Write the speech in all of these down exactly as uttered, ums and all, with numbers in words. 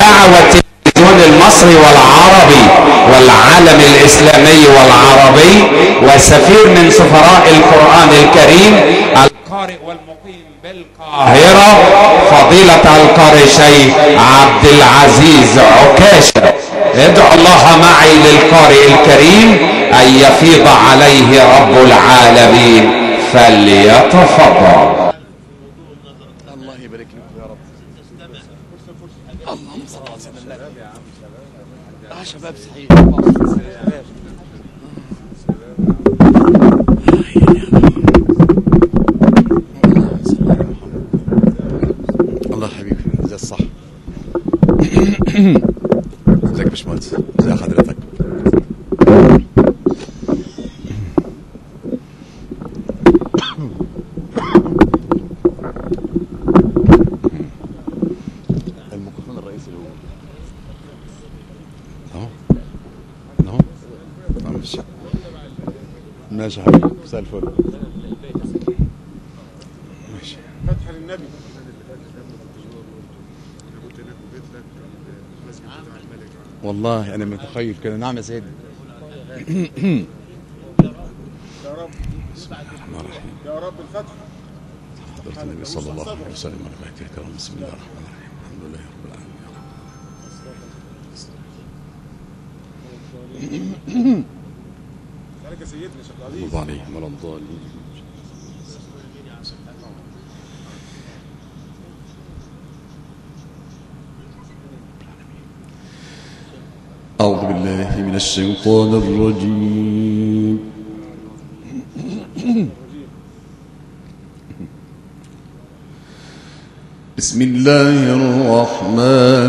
الاذاعه والتلفزيون المصري والعربي والعالم الاسلامي والعربي، وسفير من سفراء القرآن الكريم القارئ والمقيم بالقاهرة فضيلة القارئ شيخ عبد العزيز عكاشة. ادعو الله معي للقارئ الكريم ان يفيض عليه رب العالمين، فليتفضل. الله يبارك لكم يا رب. اللهم صل على سيدنا النبي. اه شباب صحيح. الله حبيبي زي الصح. ازيك يا باشمهندس؟ ازي حضرتك؟ الميكروفون الرئيسي اللي هو اهو اهو ماشي ماشي يا حبيبي، مساء الفل. ماشي. فتح للنبي. والله انا متخيل كده. نعم يا سيدي. يا رب يا رب الفتح. حضرة النبي صلى الله عليه وسلم على بيته الكرام. بسم الله الرحمن الرحيم. الحمد لله رب العالمين. عليك يا سيدنا شيخ العزيز. الله عليهم ولا الضالين. أعوذ بالله من الشيطان الرجيم. بسم الله الرحمن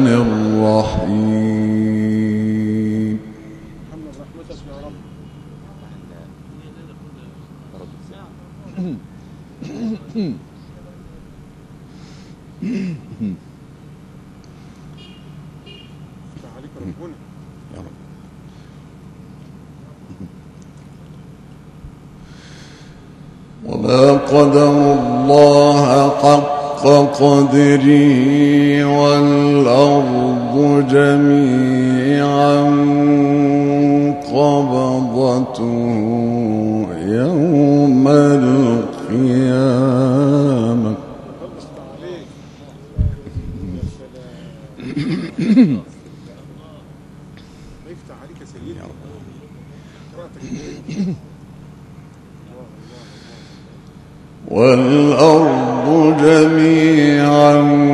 الرحيم. محمد رحمتك يا رب. افتح عليك ربنا يا رب. وما قدر الله حق قدره والأرض جميعا قبضته يوم القيامة. افتح عليك. افتح عليك يا سيدنا. قراءتك والأرض جميعا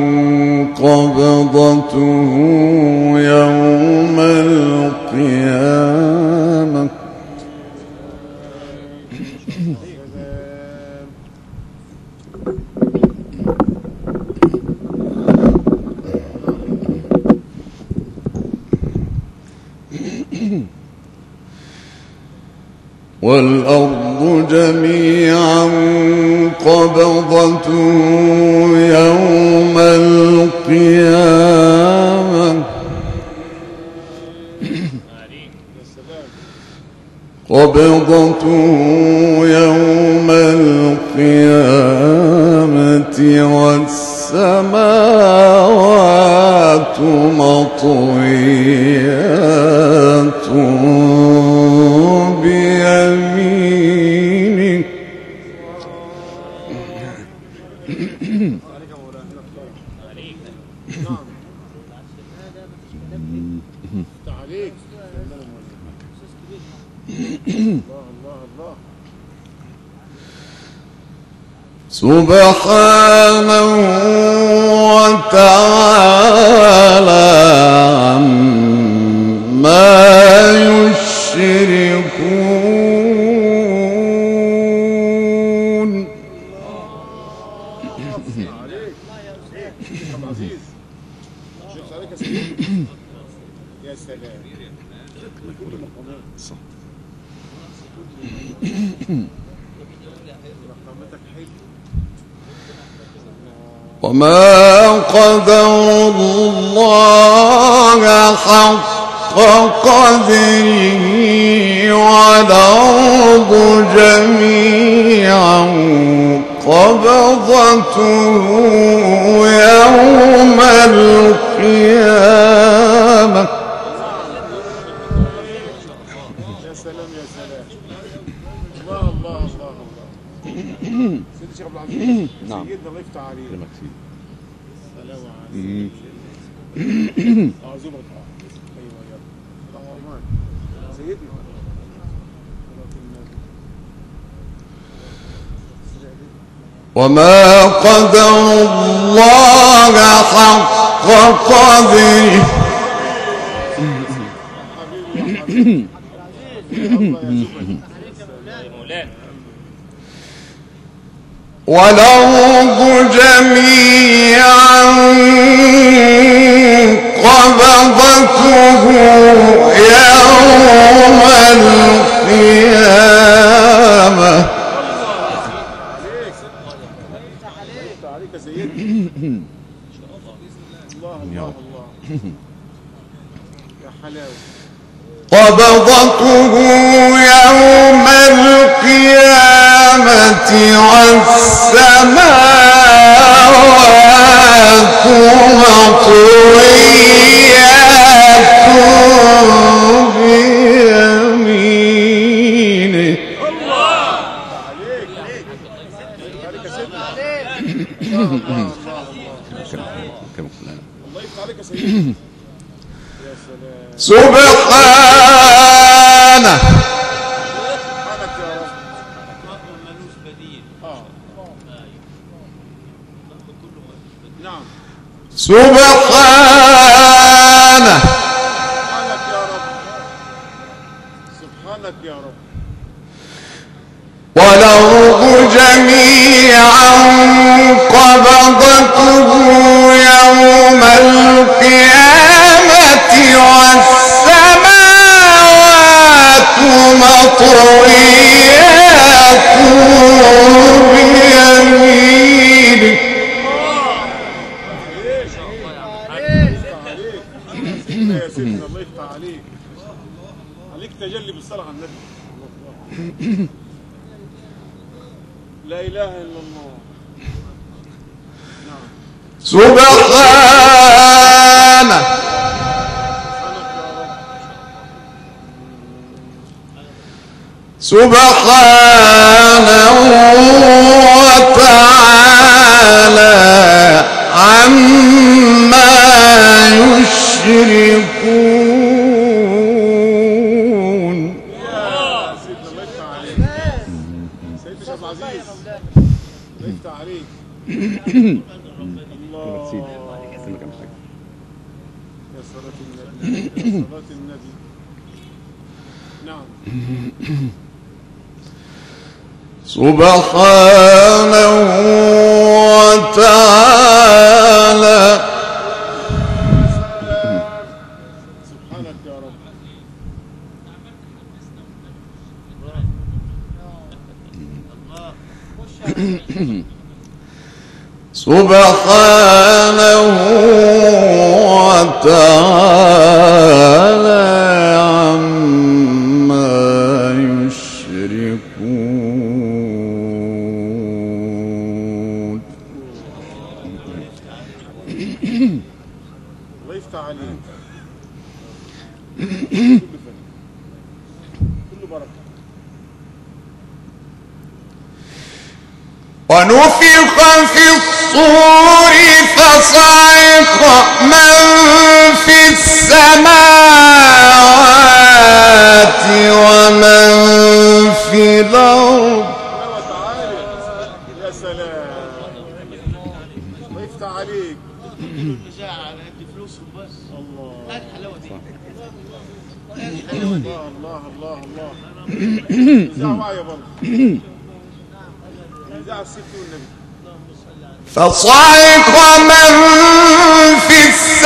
قبضته يوم القيامة. والأرض جميعا قبضته يوم القيامة. قبضته يوم القيامة والسماوات مطويات بيمينه. عليك. الله الله الله. سبحانه وتعالى عما يشركون. عليك. شيخ العزيز. شيخ عليك يا سيدنا. يا سلام. رحمتك حلوه. وما قدر الله حق قدره والأرض جميعا قبضته يوم القيامة. يا سلام يا سلام. الله الله الله الله. سيدي الشيخ عبد العزيز. نعم. سيدنا الله يفتح عليك. كلمة كتير. سلام عليك. أعزمك. أيوه يا رب. الرحمن. سيدنا. وما قدر الله حق قدره. والأرض جميعا قبضته يوم القيامة. عليك يا سيدنا. الله الله الله. يا حلاوة. قبضته يوم القيامة والسماوات مطويات بيمينه. الله عليك عليك عليك يا سيدنا. الله الله الله. الله يفتح عليك يا سيدنا. يا سلام. سبحانه سبحانك يا رب. آه. نعم. سبحانه سبحانك يا رب. سبحانك يا رب. والأرض جميعا قبضته يوم القيامة والسماوات مطويات بيمينه. يا سيدنا الله يفتح عليك. عليك تجلي بالصلاة على النبي. لا إله إلا الله. نعم. سبحانه سبحانه وتعالى عما يشركون. يا سيدنا الله يفتح عليك. سيدنا الشيخ عبد العزيز. الله يفتح عليك. الله. يا صلاة النبي. يا صلاة النبي. نعم. سبحانه وتعالى سبحانك يا رب. سبحانه وتعالى عما يشركون. الله يفتح عليك. كل فن. كل بركة. ونفخ في الصور فصعق من في السماوات ومن في الأرض. وتعالى. يا سلام. الله يفتح عليك. الله. الله الله الله الله. نزاع معايا برضه. نزاع الست والنبي. فصعق من في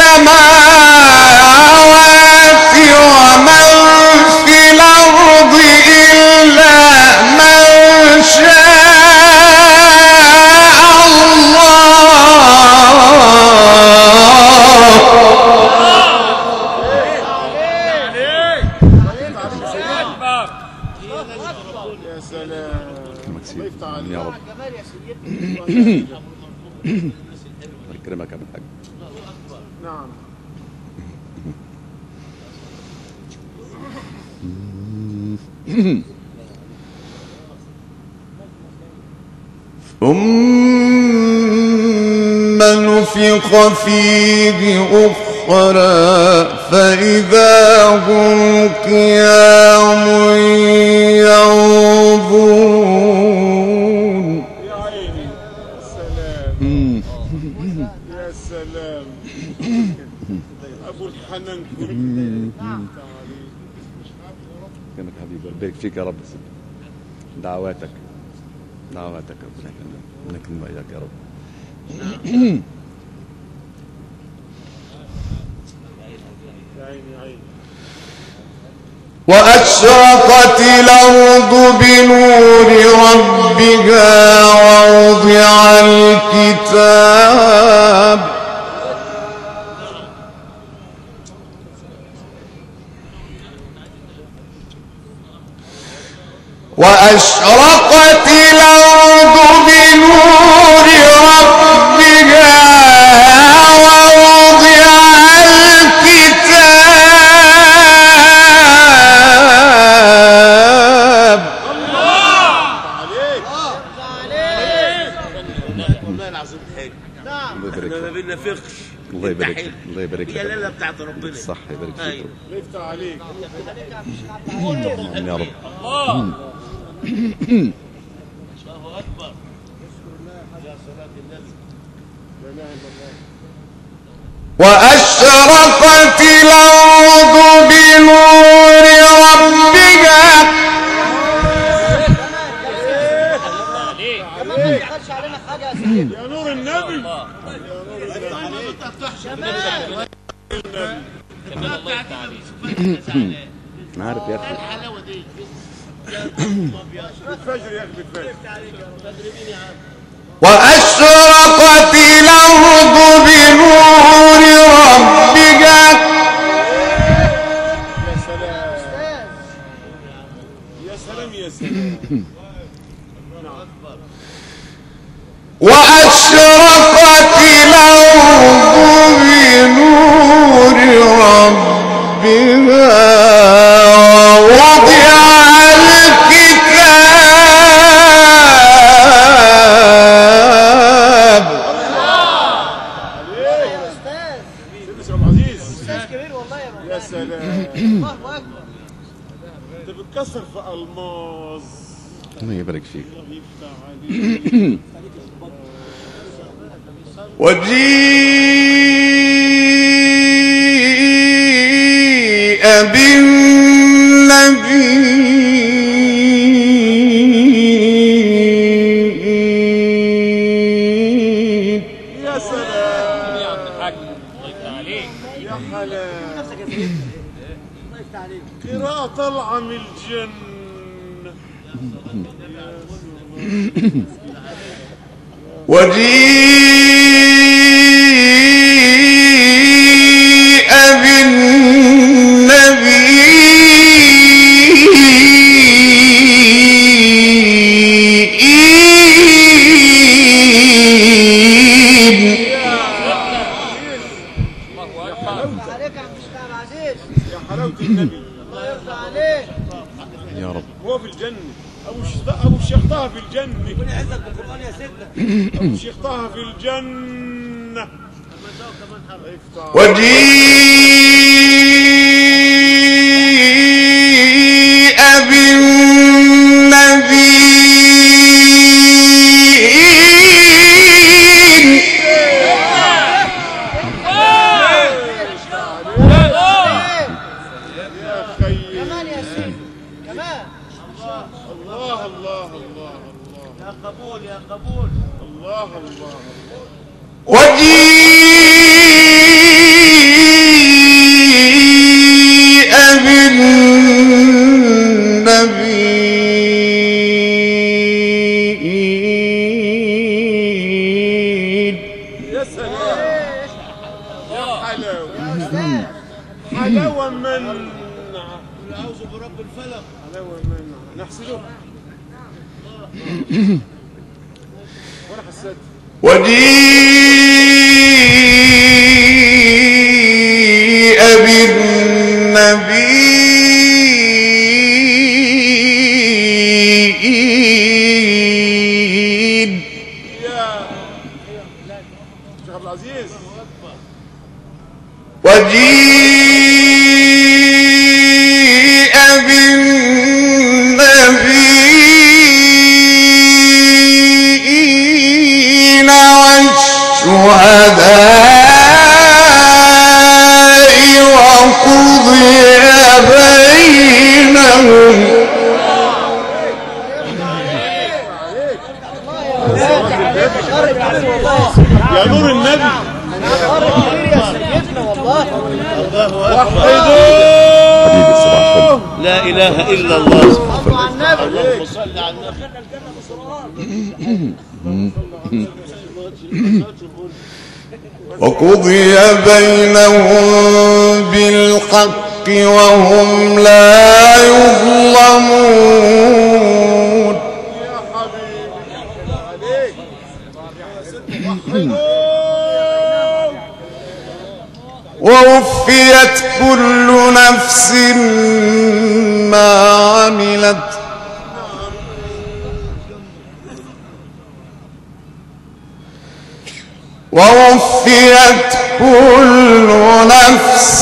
السماوات ومن في الأرض إلا من شاء يا سلام. الله يفتح عليك. يا رب. يكرمك يا ابن الحاج. نعم. ثم نفخ فيه أخرى فإذا هم قيام ينظرون. يا عيني سلام يا سلام أبو الحنان كله. يكرمك يا حبيبي، بارك فيك يا رب. دعواتك دعواتك ربنا يكرمك، ربنا يكرمك وإياك يا رب. وأشرقت الأرض بنور ربها ووضع الكتاب وأشرقت الأرض بنور ربها ووضع الكتاب. والله العظيم حلو. الله يبارك احنا ما فيك. بننافقش. الله يبارك فيك. الله يبارك فيك. هي الليله بتاعت ربنا. صح، يبارك فيك. أيوة. يفتح عليك. آمين يا رب. الله اكبر. يا صلاة النبي. لا اله الا الله. وأشرقت الأرض بنور ربها يا نور النبي. أنا عارف يا أخي. الحلاوه دي. الفجر يا اخي الفجر. وأشرقت الأرض بنور ربها يا سلام يا سلام يا سلام. وأشرقت الأرض بنور ربها ووضع الكتاب. سيدنا شيخ عبد العزيز. يا سلام. انت بتكسر في الماظ. الله يبارك فيك. يفتح عليك. وجيء بالنبيين يا سلام يا عبد الحاج. الله يفتح عليك. يا حلال. قراءة طالعة من الجنة. وجيء بالنبيين يا حلاوة النبي. يا رب. هو في الجنة. أبو الشيخ أبو الشيخ طه في الجنة. ربنا يعزك بالقران يا سيدنا. أبو الشيخ طه في الجنة. افتح. وجيء بالنبيين يا خير. الله الله الله الله. يا قبول يا قبول. الله الله. وجيء بالنبيين يا سلام. يا حلاوة. حلاوة من اعوذ برب الفلق. حلاوة من نحسده. وانا حسيت وجيء بالنبيين يا شيخ عبد العزيز وجيء بالنبيين والشهداء وقضي بينهم يا نور النبي حبيبي الصباح الفل. لا اله الا الله. اللهم صل على النبي. وقضي بينهم بالحق وهم لا يظلمون يا حبيبي عليك ووفيت كل نفس ما عملت ووفيت كل نفس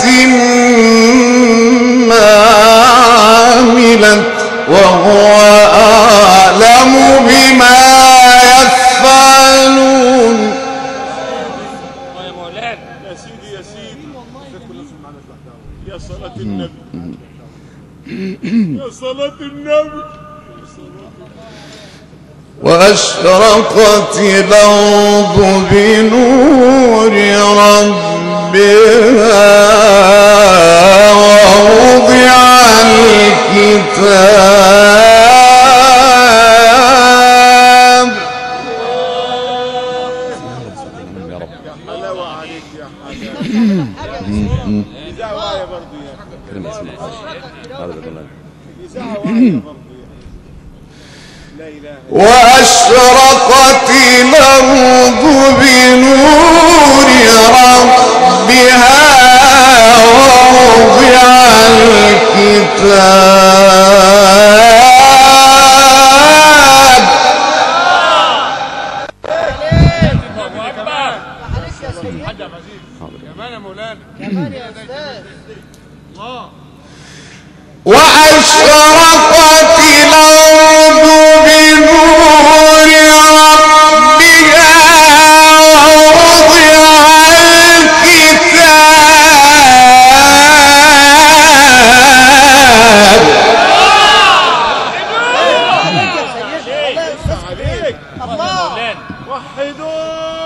ما عملت وهو أعلم بما يفعلون. يا سيدي يا سيدي يا صلاة النبي يا صلاة النبي. وأشرقت الأرض بنور ربها ووضع الكتاب يا رب حلاوة عليك يا حلاوة. إذاعة واعية برضه يا كلمة اسمها هذا بالله. إذاعة واعية برضه يا لا إله إلا وأشرقت الأرض بنور ربها ووضع الكتاب كمان يا مولانا. وأشرقت الأرض بنور ربها ووضع الكتاب عليك وحدوا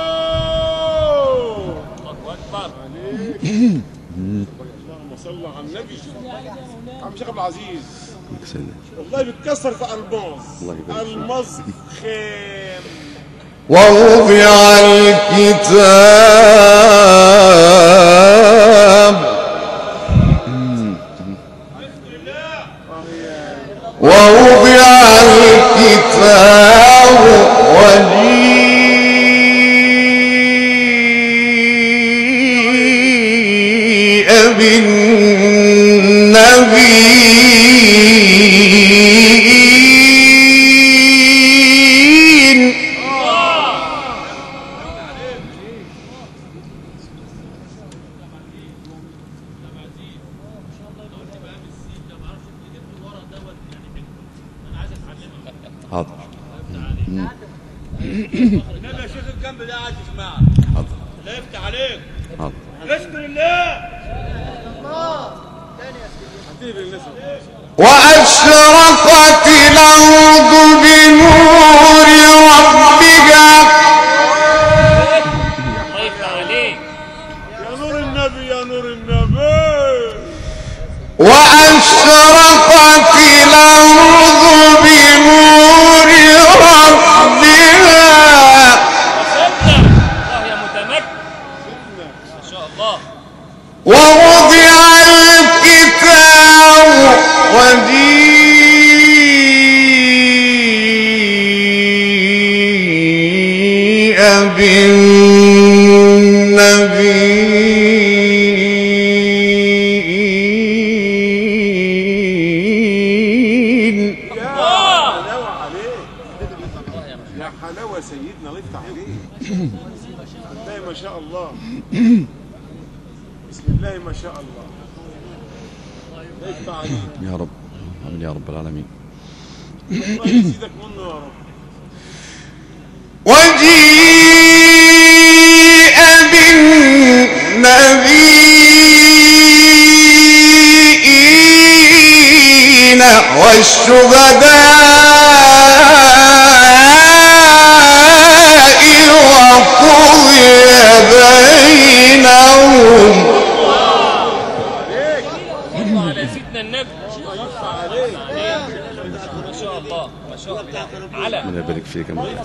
اللهم صل على النبي. عم شيخ عبد العزيز والله بتكسر في الماس. الله يبارك فيك. الماس خيم. ووضع الكتاب ووضع الكتاب وجيء بالنبيين حاضر النبي يا شيخ الجنب ده قاعد يسمعك. حاضر لا يفتح عليك. حاضر. بسم الله. وأشرقت الأرض بنور ربها الله يفتح عليك. يا نور النبي يا نور النبي. وأشرقت الأرض بنور ربها الله يا متمكن. ما شاء الله. ووضع الكتاب وجيء النبيين. يا حلاوة عليك، يا حلاوة سيدنا، الله يفتح عليك. الله ما شاء الله، بسم الله ما شاء الله، الله يفتح عليك يا رب، آمين يا رب العالمين. الله يزيدك منه يا رب. وجيء بالنبيين والشهداء وقضي بينهم. الله على سيدنا النبي. الله يفتح عليك. ما شاء الله ما شاء الله. على ربنا يبارك فيك يا مولانا.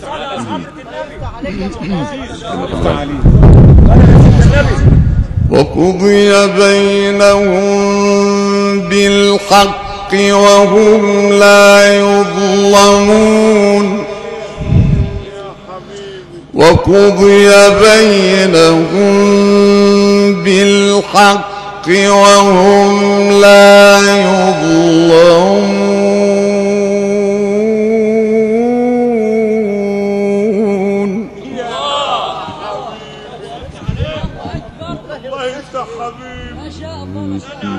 وقضي بينهم بالحق وهم لا يظلمون. وقضي بينهم بالحق وهم لا يظلمون. الله يفتح حبيبي. ما شاء الله ما شاء الله.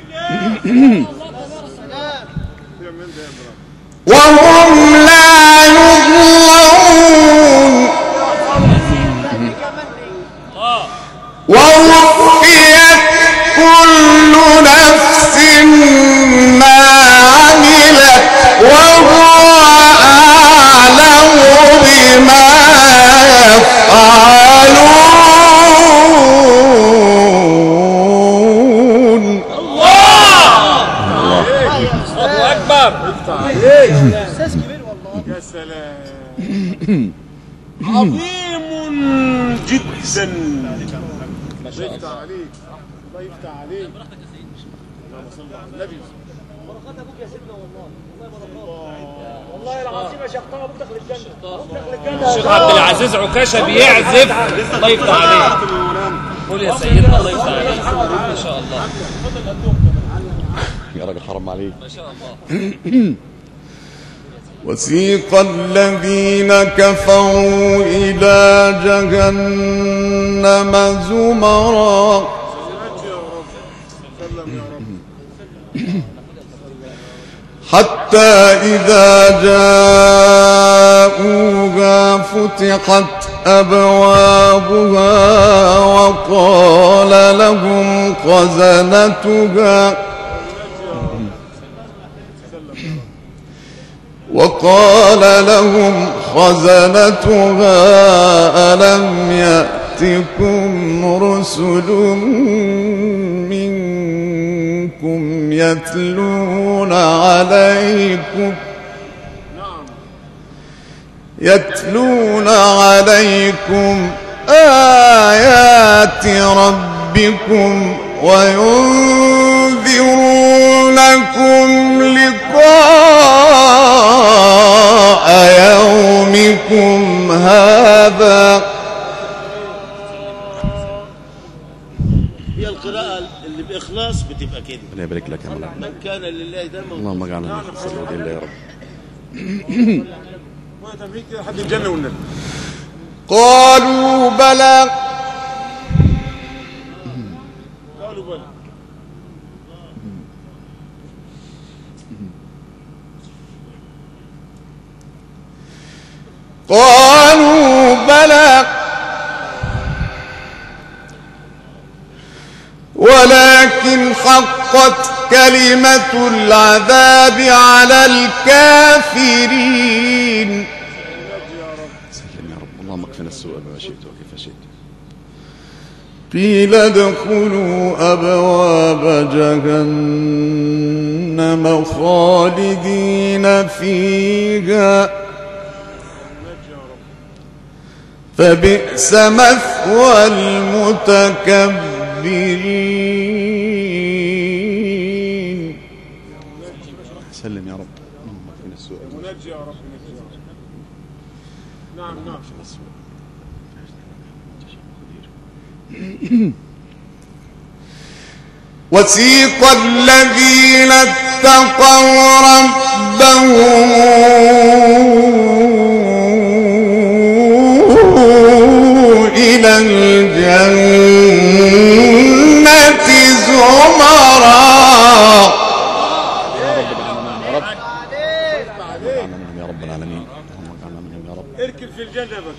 وهم لا يظلمون. ووفيت كل نفس ما عملت وهو أعلم بما يفعلون. الله اكبر. يا سلام، عظيم جدا. الله يفتح عليك، الله يفتح عليك. اللهم صل على النبي. بركات ابوك يا سيدنا والله، والله العظيم يا شيخ طه ابوك داخل الجنه، ابوك داخل الجنه. الشيخ عبد العزيز عكاشة بيعزف. الله يفتح عليك. قول يا سيدنا الله يفتح عليك. ما شاء الله يا راجل حرام عليك. ما شاء الله. وسيق الذين كفروا إلى جهنم زمرا حتى إذا جاءوها فتحت أبوابها وقال لهم خزنتها وقال لهم خزنتها ألم يأتكم رسل منكم يتلون عليكم يتلون عليكم آيات ربكم وينذرونكم لقاء يومكم هذا. هي القراءة اللي بإخلاص بتبقى كده. ربنا يبارك لك يا مولانا. من كان لله دائما. اللهم اجعلنا من الصالحين لله يا رب. ما تمليك كده حد الجنة والنبي. قالوا بلى قالوا بلى. قالوا بلى ولكن حقت كلمة العذاب على الكافرين. سلم يا رب. اللهم اكفنا السوء بما شئت وكيف شئت. قيل ادخلوا أبواب جهنم خالدين فيها فبئس مثوى المتكبرين. سلم يا رب. اللهم اكفنا السوء بما ونجي يا رب، نجي يا رب. نعم نعم. شئت. وسيق الذين اتقوا ربهم إلى الجنة زمرا. يا رب العالمين اللهم اجعلنا منهم يا رب. اركب في الجنة بك.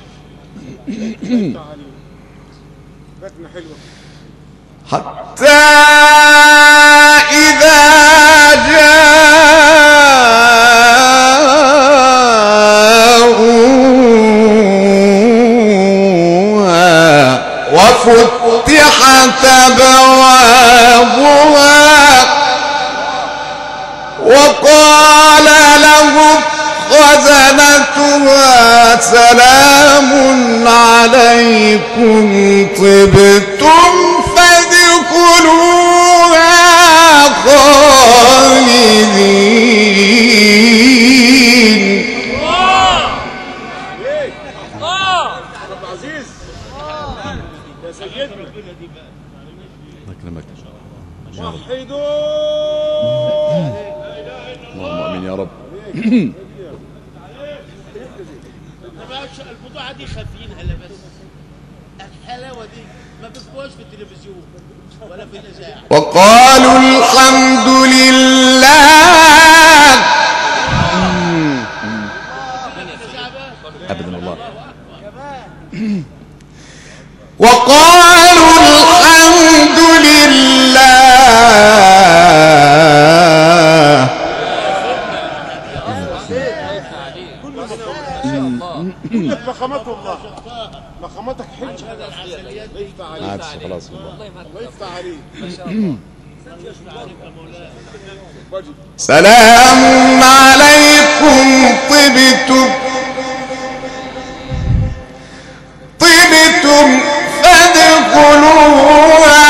ركنة حلوة. حتى إذا جاءوها وفتحت أبوابها وقال لهم خزنتها سلام عليكم طبتم فادخلوها خالدين. عبد العزيز يا سيدنا الله يكرمك. وحدوا اللهم امين يا رب. البضاعة دي خافين هلا بس الحلاوة دي ما بيسموهاش في التلفزيون ولا في الإذاعة. وقالوا الحمد لله ابدا والله. وقالوا الحمد لله كلك فخامات الله. فخاماتك حلوة. ما عادش خلاص والله. الله يفتح عليك. سلام عليكم طبتم طبتم فادخلوها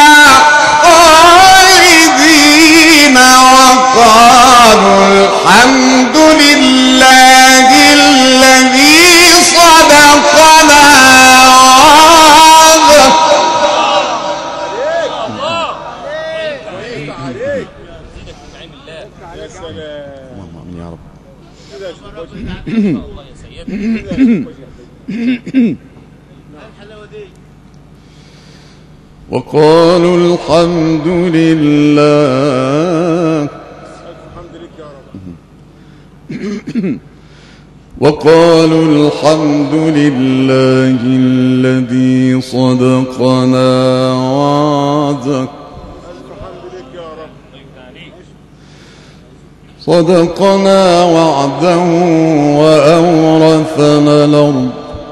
خالدين. وقالوا الحمد لله الذي صدقنا وعده. يا سلام. اللهم امين يا رب. كده يا شيخ الله يا سيدنا. الحلاوة دي وقالوا الحمد لله الحمد لله يا رب. وقالوا الحمد لله الذي صدقنا وعده الحمد لله يا رب. صدقنا وعده وأورثنا الأرض.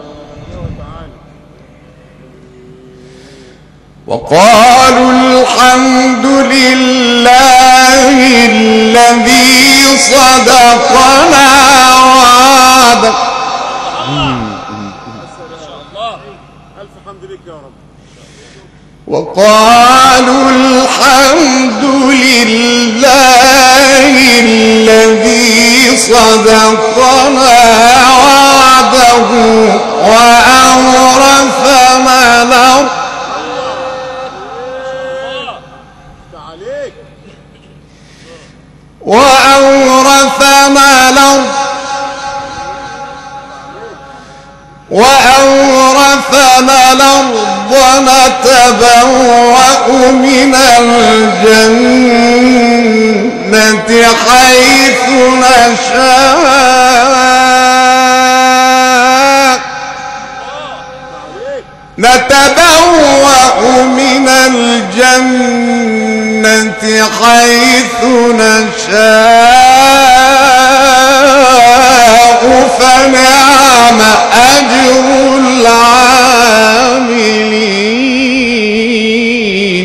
وقالوا الحمد لله الذي صدقنا وعده ألف حمد لله يا رب. وقالوا الحمد لله الذي صدقنا وعده وأورثنا الأرض. عليك. وأورثنا الأرض وأورثنا الأرض نتبوأ من الجنة حيث نشاء. نتبوأ من الجنة حيث نشاء فنعم أجر العاملين.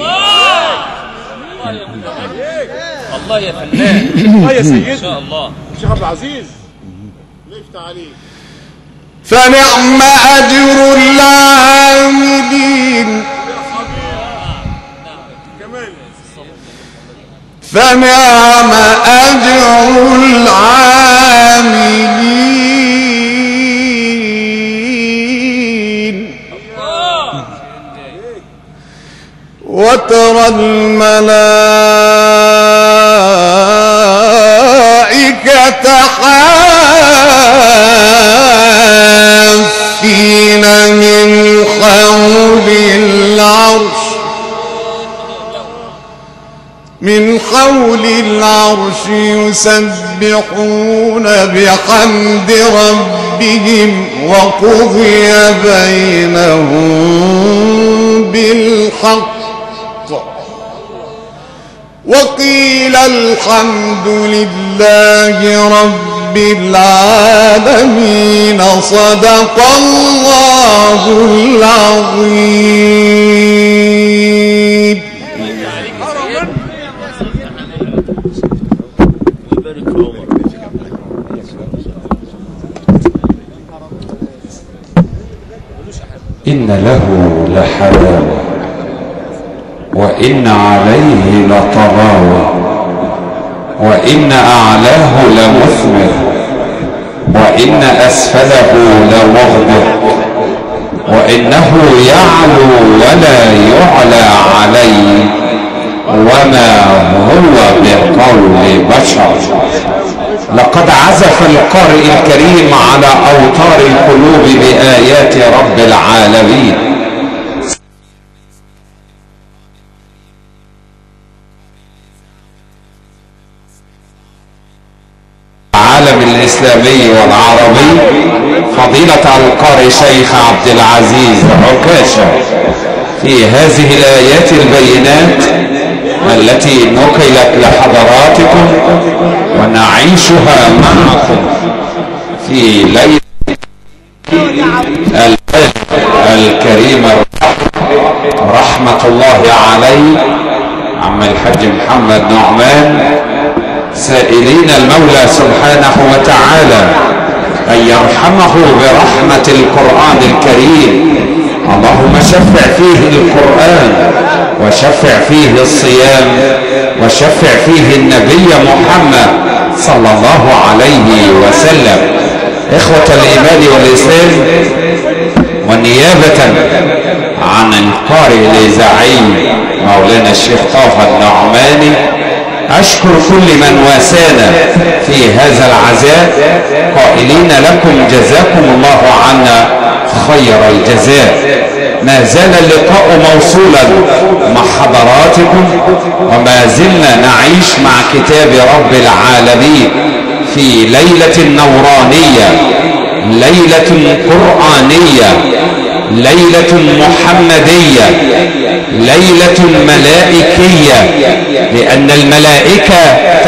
الله يا فنان. اه يا ما سيدنا. شاء الله. شيخ عبد العزيز الله يفتح عليك. فنعم أجر العاملين. كمان فنعم أجر العاملين. وترى الملائكة حافين من حول العرش من حول العرش يسبحون بحمد ربهم وقضي بينهم بالحق وقيل الحمد لله رب العالمين. صدق الله العظيم. إن له لحلاوة وإن عليه لطغاوة وإن أعلاه لمثمر وإن أسفله لمغدر وإنه يعلو ولا يعلى عليه وما هو بقول بشر. لقد عزف القارئ الكريم على أوتار القلوب بآيات رب العالمين. العالم الإسلامي والعربي فضيلة القارئ شيخ عبد العزيز عكاشة في هذه الآيات البينات التي نقلت لحضراتكم ونعيشها معكم في ليلة الكريم رحمة الله عليه عم الحاج محمد نعمان، سائلين المولى سبحانه وتعالى أن يرحمه برحمة القرآن الكريم. اللهم شفع فيه القرآن وشفع فيه الصيام وشفع فيه النبي محمد صلى الله عليه وسلم. إخوة الإيمان والإسلام، ونيابة عن القارئ الإذاعي مولانا الشيخ طه النعماني أشكر كل من واسانا في هذا العزاء قائلين لكم جزاكم الله عنا خير الجزاء. ما زال اللقاء موصولا مع حضراتكم وما زلنا نعيش مع كتاب رب العالمين في ليلة نورانية، ليلة قرآنية، ليلة محمدية، ليلة ملائكية، لأن الملائكة